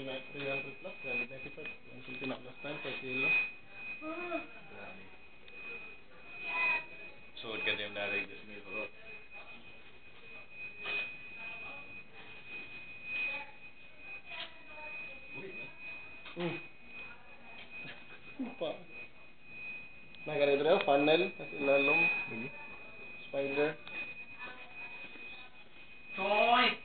300 plus, 395. Ang tinaklas tayo per kilo. Suot ka din yung dalag sa milk. Pa. Nah, ganito rin, funnel, tapos ilalong, spider. Toy!